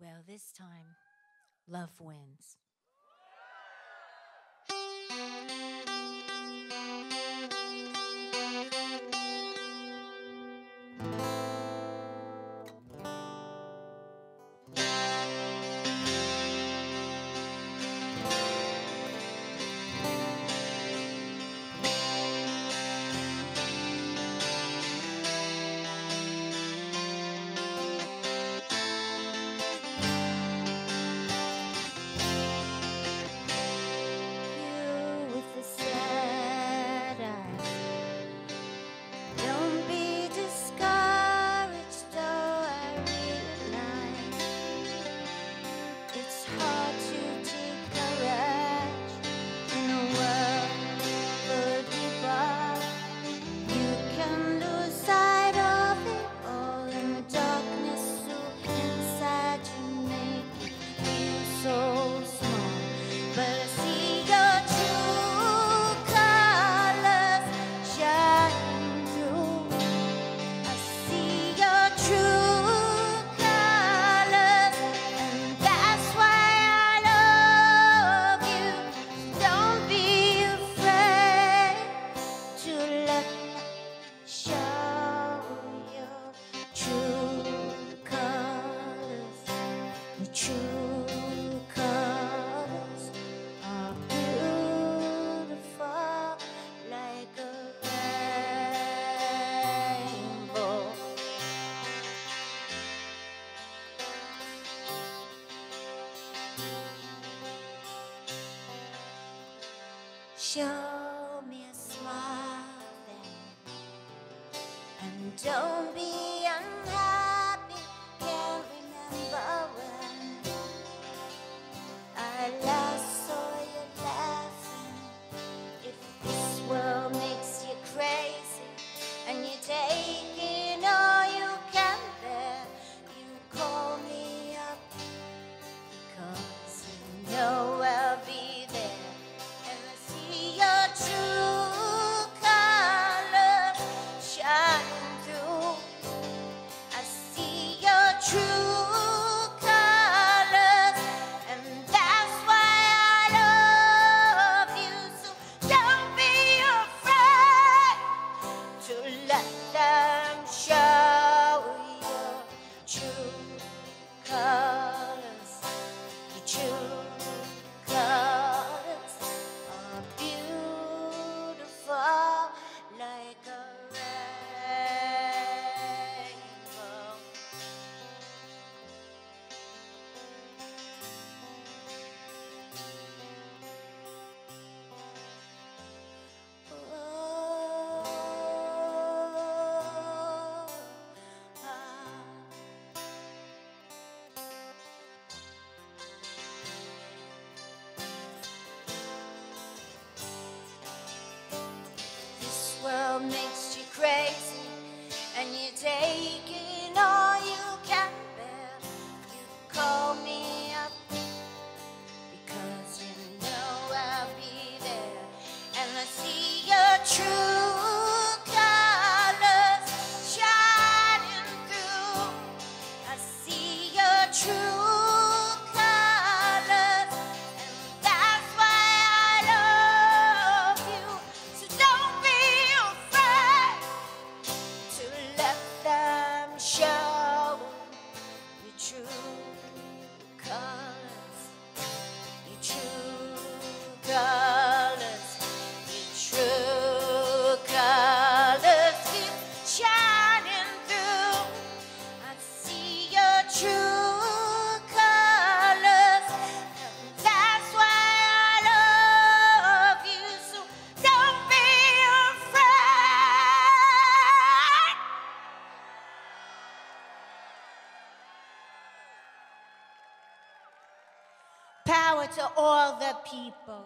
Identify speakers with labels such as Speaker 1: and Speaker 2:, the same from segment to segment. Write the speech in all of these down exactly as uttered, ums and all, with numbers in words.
Speaker 1: Well, this time, love wins.
Speaker 2: Show me a smile then, and don't be unhappy. Can't remember when I last saw you laughing. If this world makes you crazy and you're taking all you can bear, you call me up because you know I'll be there. World makes you crazy and you're taking all you can bear. You call me up because you know I'll be there, and I see your true colors shining through. I see your true power to all the people.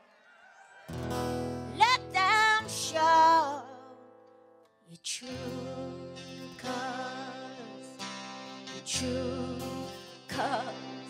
Speaker 2: Let them show your true colors, your true colors.